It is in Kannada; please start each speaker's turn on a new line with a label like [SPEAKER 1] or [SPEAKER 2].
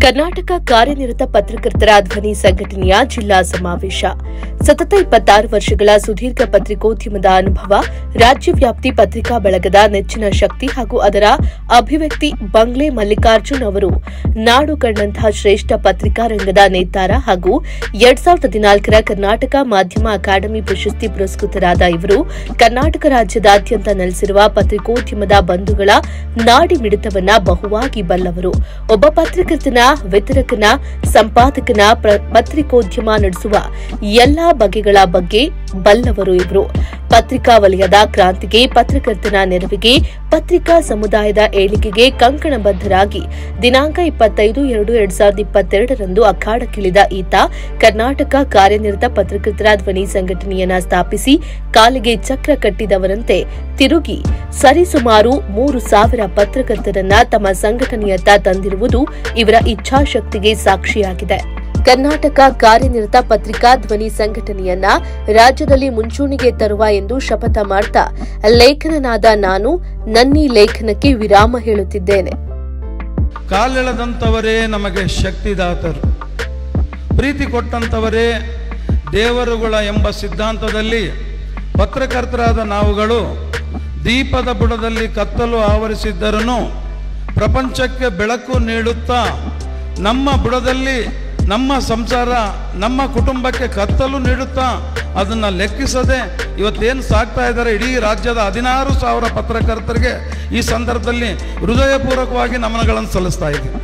[SPEAKER 1] ಕರ್ನಾಟಕ ಕಾರ್ಯನಿರತ ಪತ್ರಕರ್ತರ ಧ್ವನಿ ಸಂಘಟನೆಯ ಜಿಲ್ಲಾ ಸಮಾವೇಶ. ಸತತ 26 ವರ್ಷಗಳ ಸುದೀರ್ಘ ಪತ್ರಿಕೋದ್ಯಮದ ಅನುಭವ, ರಾಜ್ಯವ್ಯಾಪ್ತಿ ಪತ್ರಿಕಾ ಬಳಗದ ನೆಚ್ಚಿನ ಶಕ್ತಿ ಹಾಗೂ ಅದರ ಅಭಿವ್ಯಕ್ತಿ ಬಂಗ್ಲೆ ಮಲ್ಲಿಕಾರ್ಜುನ್ ಅವರು ನಾಡು ಕಂಡಂತಹ ಶ್ರೇಷ್ಠ ಪತ್ರಿಕಾ ರಂಗದ ನೇತಾರ ಹಾಗೂ 2014ರ ಕರ್ನಾಟಕ ಮಾಧ್ಯಮ ಅಕಾಡೆಮಿ ಪ್ರಶಸ್ತಿ ಪುರಸ್ಕೃತರಾದ ಇವರು ಕರ್ನಾಟಕ ರಾಜ್ಯದಾದ್ಯಂತ ನೆಲೆಸಿರುವ ಪತ್ರಿಕೋದ್ಯಮದ ಬಂಧುಗಳ ನಾಡಿ ಮಿಡಿತವನ್ನ ಬಹುವಾಗಿ ಬಲ್ಲವರು. ಒಬ್ಬ ಪತ್ರಕರ್ತನ, ವಿತರಕನ, ಸಂಪಾದಕನ, ಪತ್ರಿಕೋದ್ಯಮ ನಡೆಸುವ ಎಲ್ಲಾ ಬಗೆಗಳ ಬಗ್ಗೆ ಬಲ್ಲವರು ಇವರು. ಪತ್ರಿಕಾ ವಲಯದ ಕ್ರಾಂತಿಗೆ, ಪತ್ರಕರ್ತನ ನೆರವಿಗೆ, ಪತ್ರಿಕಾ ಸಮುದಾಯದ ಏಳಿಗೆಗೆ ಕಂಕಣಬದ್ಧರಾಗಿ ದಿನಾಂಕ 25/2/2022ರಂದು ಅಖಾಡಕ್ಕಿಳಿದ ಈತ ಕರ್ನಾಟಕ ಕಾರ್ಯನಿರತ ಪತ್ರಕರ್ತರ ಧ್ವನಿ ಸಂಘಟನೆಯನ್ನ ಸ್ಥಾಪಿಸಿ ಕಾಲಿಗೆ ಚಕ್ರ ಕಟ್ಟಿದವರಂತೆ ತಿರುಗಿ ಸರಿಸುಮಾರು 3,000 ಪತ್ರಕರ್ತರನ್ನ ತಮ್ಮ ಸಂಘಟನೆಯತ್ತ ತಂದಿರುವುದು ಇವರ ಇಚ್ಛಾಶಕ್ತಿಗೆ ಸಾಕ್ಷಿಯಾಗಿದೆ. ಕರ್ನಾಟಕ ಕಾರ್ಯನಿರತ ಪತ್ರಿಕಾ ಧ್ವನಿ ಸಂಘಟನೆಯನ್ನ ರಾಜ್ಯದಲ್ಲಿ ಮುಂಚೂಣಿಗೆ ತರುವ ಎಂದು ಶಪಥ ಮಾಡ್ತಾ ಲೇಖನನಾದ ನಾನು ನನ್ನೀ ಲೇಖನಕ್ಕೆ ವಿರಾಮ ಹೇಳುತ್ತಿದ್ದೇನೆ.
[SPEAKER 2] ಕಾಲೆಳೆದಂತವರೇ ನಮಗೆ ಶಕ್ತಿದಾತರು, ಪ್ರೀತಿ ಕೊಟ್ಟಂತವರೇ ದೇವರುಗಳ ಎಂಬ ಸಿದ್ಧಾಂತದಲ್ಲಿ ಪತ್ರಕರ್ತರಾದ ನಾವುಗಳು ದೀಪದ ಬುಡದಲ್ಲಿ ಕತ್ತಲು ಆವರಿಸಿದ್ದರೂ ಪ್ರಪಂಚಕ್ಕೆ ಬೆಳಕು ನೀಡುತ್ತಾ ನಮ್ಮ ಬುಡದಲ್ಲಿ ನಮ್ಮ ಸಂಸಾರ, ನಮ್ಮ ಕುಟುಂಬಕ್ಕೆ ಕತ್ತಲು ನೀಡುತ್ತಾ ಅದನ್ನು ಲೆಕ್ಕಿಸದೆ ಇವತ್ತೇನು ಸಾಕ್ತಾ ಇದ್ದಾರೆ ಇಡೀ ರಾಜ್ಯದ 16,000 ಪತ್ರಕರ್ತರಿಗೆ ಈ ಸಂದರ್ಭದಲ್ಲಿ ಹೃದಯಪೂರ್ವಕವಾಗಿ ನಮನಗಳನ್ನು ಸಲ್ಲಿಸ್ತಾ ಇದ್ದೀವಿ.